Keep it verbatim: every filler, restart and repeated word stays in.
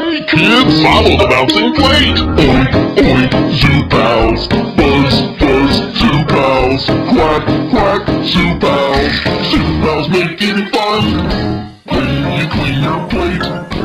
Hey kids, follow the bouncing plate! Oink, oink, ZooPals! Buzz, buzz, ZooPals! Quack, quack, ZooPals! ZooPals make it fun! When you clean your plate!